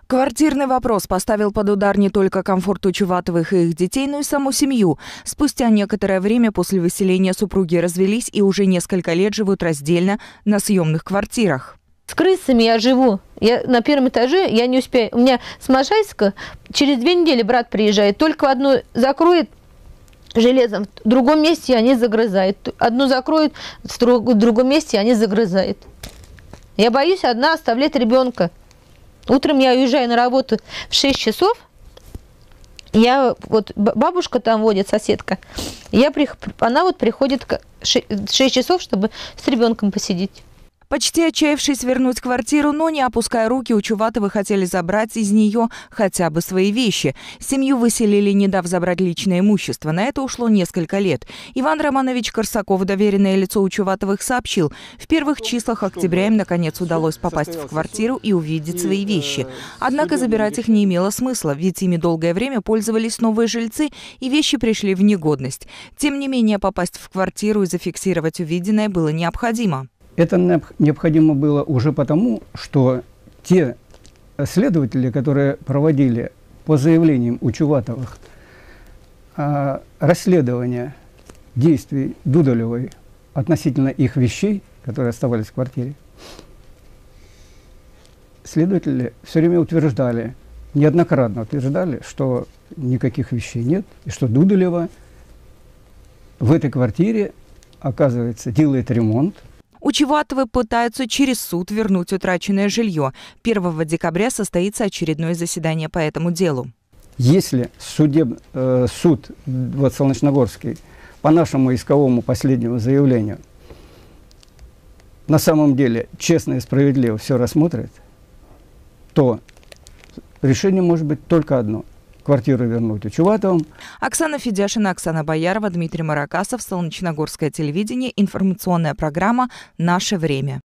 Квартирный вопрос поставил под удар не только комфорт Учуватовых и их детей, но и саму семью. Спустя некоторое время после выселения супруги развелись и уже несколько лет живут раздельно на съемных квартирах. С крысами я живу. Я на первом этаже, я не успею. У меня с Можайска через 2 недели брат приезжает. Только одну закроет железом, в другом месте они загрызают. Одну закроют, в другом месте они загрызают. Я боюсь одна оставлять ребенка. Утром я уезжаю на работу в 6 часов. Бабушка там водит, соседка. Она приходит в 6 часов, чтобы с ребенком посидеть. Почти отчаявшись вернуть квартиру, но не опуская руки, Учуватовы хотели забрать из нее хотя бы свои вещи. Семью выселили, не дав забрать личное имущество. На это ушло несколько лет. Иван Романович Корсаков, доверенное лицо Учуватовых, сообщил, в первых числах октября им наконец удалось попасть в квартиру и увидеть свои вещи. Однако забирать их не имело смысла, ведь ими долгое время пользовались новые жильцы, и вещи пришли в негодность. Тем не менее, попасть в квартиру и зафиксировать увиденное было необходимо. Это необходимо было уже потому, что те следователи, которые проводили по заявлениям Учуватовых расследование действий Дудолевой относительно их вещей, которые оставались в квартире, следователи все время утверждали, неоднократно утверждали, что никаких вещей нет, и что Дудолева в этой квартире, оказывается, делает ремонт. Учуватовы пытаются через суд вернуть утраченное жилье. 1 декабря состоится очередное заседание по этому делу. Если суд Солнечногорский по нашему исковому последнему заявлению на самом деле честно и справедливо все рассмотрит, то решение может быть только одно – квартиру вернуть Учуватовым. Оксана Федяшина, Оксана Боярова, Дмитрий Маракасов, Солнечногорское телевидение, информационная программа «Наше время».